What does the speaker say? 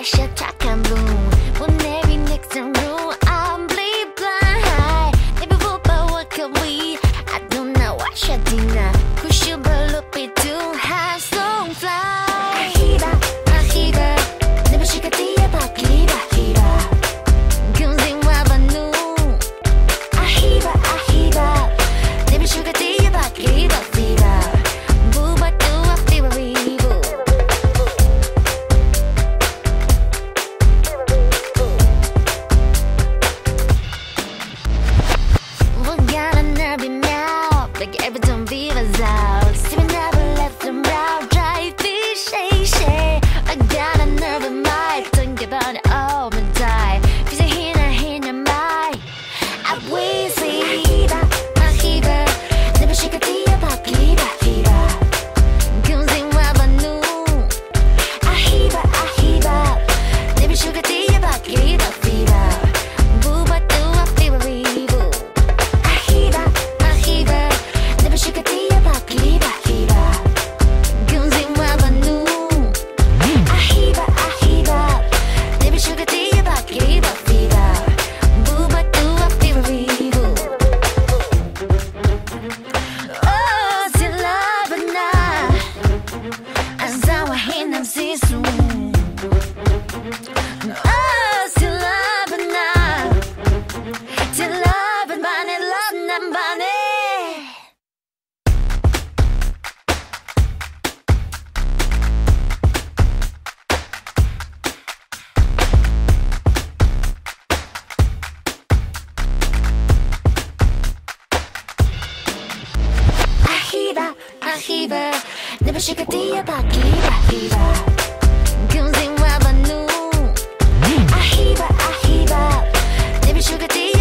wash your 착한 분 Won't never next in room I'm bleed blind Never will but what can we I don't know what should dinner Push you but look be too high so fly 아히바 아히바 내가 시가 뒤에 바뀌바 히바 금생와 반우 아히바 아히바 내가 시가 뒤에 바뀌바 히바 무바도 앞뒤와 위부 원가는 날 비며 Like everything viva's out Still never left them out Drive me shake I got a nerve in my Think about it all my time Cause I hear my I will see Ahiba, ahiba 내가 시가 뒤에 바뀌바 히바 금생와 반우 아히바 아히바 내가 시가 뒤에 바뀌바 히바 무바도 앞뒤와 위부 아히바 아히바 내가 시가 뒤에 바뀌바 히바 금생와 반우 아히바 아히바 내가 시가 뒤에 바뀌바 히바 무바도 앞뒤와 위부 Oh, still love it now 안사와해 남시수 Oh, still love it now Still love it 반해 love 난 반해 아히바 아히바 내가 시가 뒤에 바뀌바 히바 금생와 반우 아히바 아히바 내가 시가 뒤에